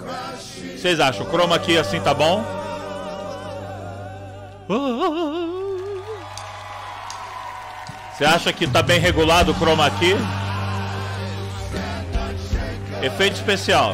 Vocês acham? O chroma aqui assim tá bom? Você acha que tá bem regulado o chroma aqui? Efeito especial.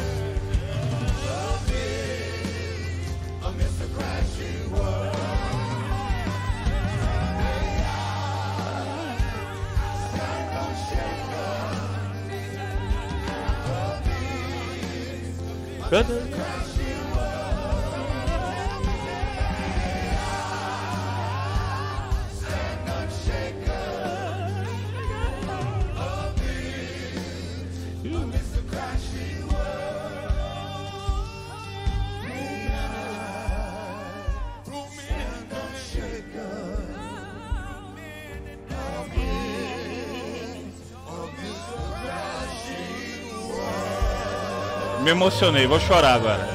Me emocionei, vou chorar agora.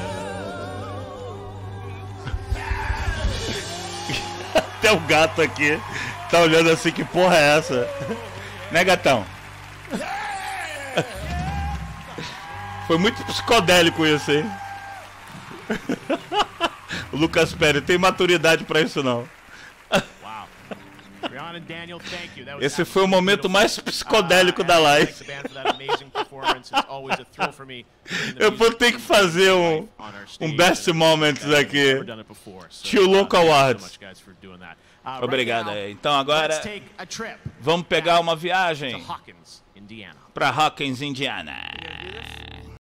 Até o gato aqui tá olhando assim, que porra é essa? Né, gatão? Foi muito psicodélico isso, hein? O Lucas Pérez tem maturidade pra isso não. Esse foi o momento mais psicodélico da live. Eu vou ter que fazer um Best Moments aqui. Tio Local Awards. Obrigado. Então agora vamos pegar uma viagem para Hawkins, Indiana.